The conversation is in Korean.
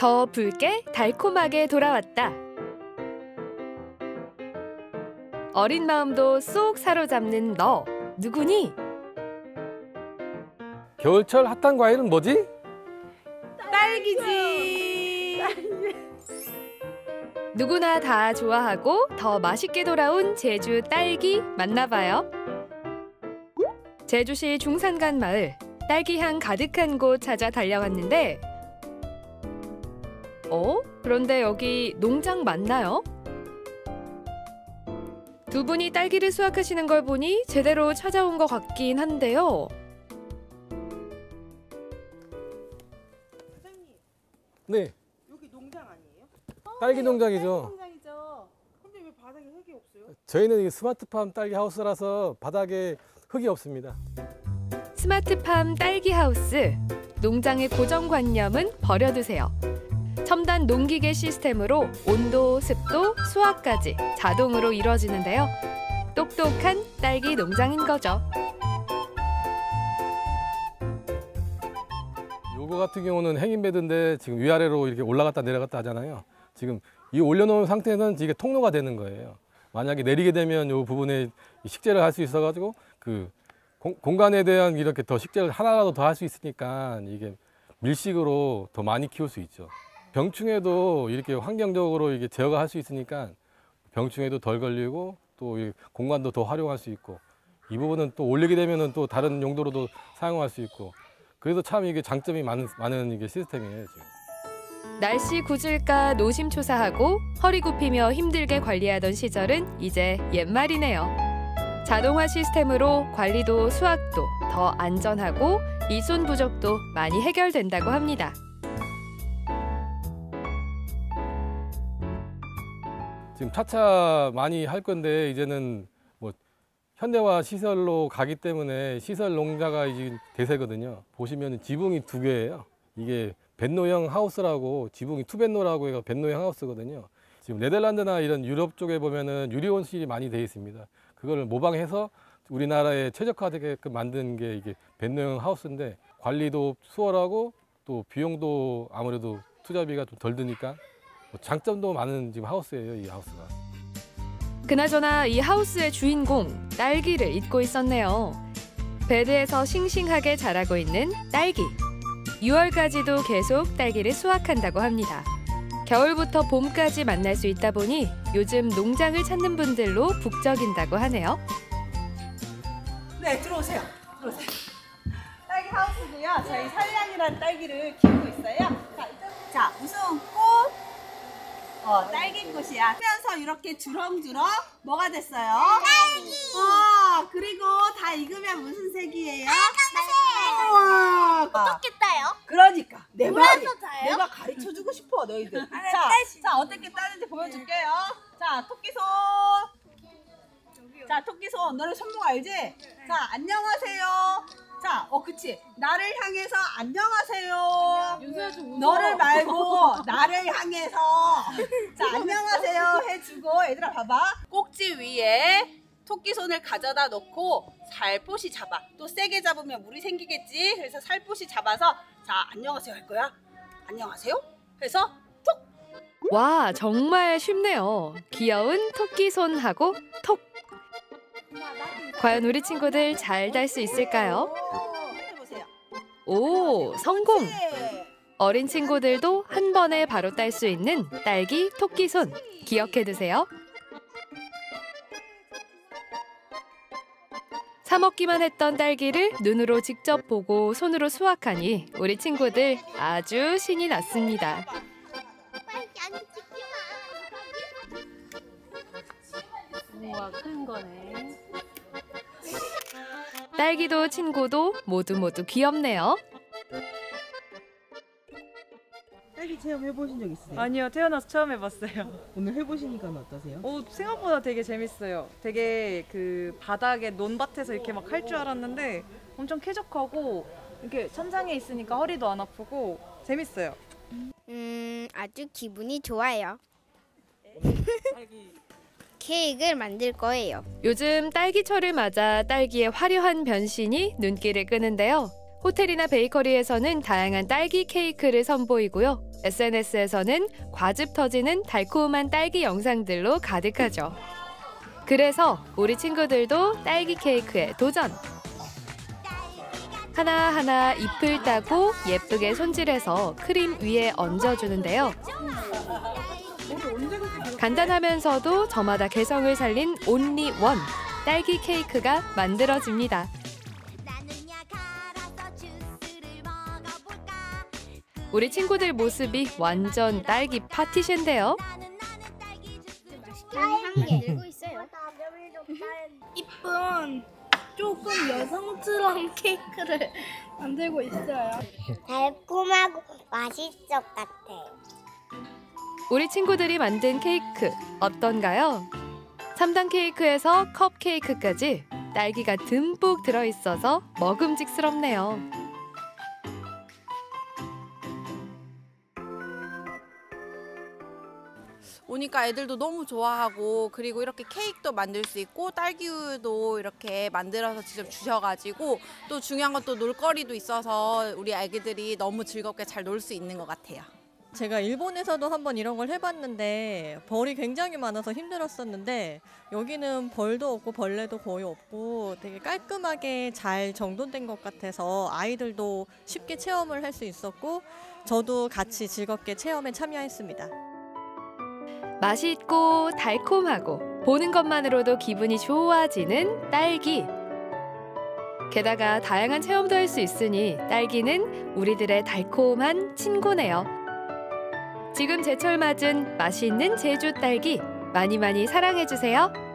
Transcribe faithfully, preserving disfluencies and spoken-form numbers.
더 붉게 달콤하게 돌아왔다. 어린 마음도 쏙 사로잡는 너, 누구니? 겨울철 핫한 과일은 뭐지? 딸기지. 누구나 다 좋아하고 더 맛있게 돌아온 제주 딸기 만나봐요. 제주시 중산간 마을, 딸기향 가득한 곳 찾아 달려왔는데 어? 그런데 여기 농장 맞나요? 두 분이 딸기를 수확하시는 걸 보니 제대로 찾아온 것 같긴 한데요. 사장님, 네, 여기 농장 아니에요? 딸기 농장이죠. 농장이죠. 근데 왜 바닥에 흙이 없어요? 저희는 이 스마트팜 딸기 하우스라서 바닥에 흙이 없습니다. 스마트팜 딸기 하우스, 농장의 고정관념은 버려두세요. 첨단 농기계 시스템으로 온도, 습도, 수확까지 자동으로 이루어지는데요. 똑똑한 딸기 농장인 거죠. 요거 같은 경우는 행인베드인데 지금 위아래로 이렇게 올라갔다 내려갔다 하잖아요. 지금 이 올려놓은 상태는 이게 통로가 되는 거예요. 만약에 내리게 되면 이 부분에 식재를 할 수 있어가지고 그 공, 공간에 대한 이렇게 더 식재를 하나라도 더 할 수 있으니까 이게 밀식으로 더 많이 키울 수 있죠. 병충해도 이렇게 환경적으로 이게 제어가 할 수 있으니까 병충해도 덜 걸리고 또 공간도 더 활용할 수 있고 이 부분은 또 올리게 되면은 또 다른 용도로도 사용할 수 있고 그래서 참 이게 장점이 많은, 많은 이게 시스템이에요 지금. 날씨 굳을까 노심초사하고 허리 굽히며 힘들게 관리하던 시절은 이제 옛말이네요. 자동화 시스템으로 관리도 수확도 더 안전하고 이손 부족도 많이 해결된다고 합니다. 지금 차차 많이 할 건데 이제는 뭐 현대화 시설로 가기 때문에 시설 농자가 이제 대세거든요. 보시면 지붕이 두 개예요. 이게 벤노형 하우스라고 지붕이 투벤노라고 해서 벤노형 하우스거든요. 지금 네덜란드나 이런 유럽 쪽에 보면은 유리온실이 많이 되어 있습니다. 그거를 모방해서 우리나라에 최적화되게끔 만든 게 이게 벤노형 하우스인데 관리도 수월하고 또 비용도 아무래도 투자비가 좀 덜 드니까 장점도 많은 지금 하우스예요, 이 하우스가. 그나저나 이 하우스의 주인공, 딸기를 잊고 있었네요. 베드에서 싱싱하게 자라고 있는 딸기. 유월까지도 계속 딸기를 수확한다고 합니다. 겨울부터 봄까지 만날 수 있다 보니 요즘 농장을 찾는 분들로 북적인다고 하네요. 네, 들어오세요. 들어오세요. 딸기 하우스고요. 저희 살량이라는 딸기를 키우고 있어요. 자, 자 무슨 꽃? 어, 딸기꽃이야. 하면서 이렇게 주렁주렁 뭐가 됐어요? 딸기! 어, 그리고 다 익으면 무슨 색이에요? 빨간색! 우와! 어떻게 따요? 그러니까 내 말이 물에서 따요? 내가 가르쳐주고 싶어 너희들. 자, 딸기. 자 어떻게 따는지 보여줄게요. 자, 토끼손. 자, 토끼손. 너네 손목 알지? 자, 안녕하세요. 자, 어, 그치. 나를 향해서 안녕하세요. 너를 말고 나를 향해서. 자, 안녕하세요 해주고, 얘들아 봐봐. 꼭지 위에 토끼손을 가져다 놓고 살포시 잡아. 또 세게 잡으면 물이 생기겠지. 그래서 살포시 잡아서 자, 안녕하세요 할 거야. 안녕하세요 해서 톡. 와, 정말 쉽네요. 귀여운 토끼 손하고 톡. 과연 우리 친구들 잘 딸 수 있을까요? 해보세요. 오, 성공! 어린 친구들도 한 번에 바로 딸 수 있는 딸기 토끼 손 기억해두세요. 사 먹기만 했던 딸기를 눈으로 직접 보고 손으로 수확하니 우리 친구들 아주 신이 났습니다. 우와, 큰 거네. 딸기도 친구도 모두 모두 귀엽네요. 딸기 체험 해보신 적 있으세요? 아니요, 태어나서 처음 해봤어요. 오늘 해보시니까 어떠세요? 오, 생각보다 되게 재밌어요. 되게 그 바닥에 논밭에서 이렇게 막 할 줄 알았는데 엄청 쾌적하고 이렇게 천장에 있으니까 허리도 안 아프고 재밌어요. 음, 아주 기분이 좋아요. 케이크를 만들 거예요. 요즘 딸기철을 맞아 딸기의 화려한 변신이 눈길을 끄는데요. 호텔이나 베이커리에서는 다양한 딸기 케이크를 선보이고요. 에스엔에스에서는 과즙 터지는 달콤한 딸기 영상들로 가득하죠. 그래서 우리 친구들도 딸기 케이크에 도전! 하나하나 잎을 따고 예쁘게 손질해서 크림 위에 얹어주는데요. 간단하면서도 저마다 개성을 살린 온리 원 딸기 케이크가 만들어집니다. 우리 친구들 모습이 완전 딸기 파티션인데요. 향기 내고 있어요. 이쁜 조금 여성스러운 케이크를 만들고 있어요. 달콤하고 맛있을 것 같아요. 우리 친구들이 만든 케이크 어떤가요? 삼 단 케이크에서 컵 케이크까지 딸기가 듬뿍 들어있어서 먹음직스럽네요. 오니까 애들도 너무 좋아하고 그리고 이렇게 케이크도 만들 수 있고 딸기우유도 이렇게 만들어서 직접 주셔가지고 또 중요한 건 또 놀거리도 있어서 우리 아기들이 너무 즐겁게 잘 놀 수 있는 것 같아요. 제가 일본에서도 한번 이런 걸 해봤는데 벌이 굉장히 많아서 힘들었었는데 여기는 벌도 없고 벌레도 거의 없고 되게 깔끔하게 잘 정돈된 것 같아서 아이들도 쉽게 체험을 할 수 있었고 저도 같이 즐겁게 체험에 참여했습니다. 맛있고 달콤하고 보는 것만으로도 기분이 좋아지는 딸기. 게다가 다양한 체험도 할 수 있으니 딸기는 우리들의 달콤한 친구네요. 지금 제철 맞은 맛있는 제주 딸기 많이 많이 사랑해주세요.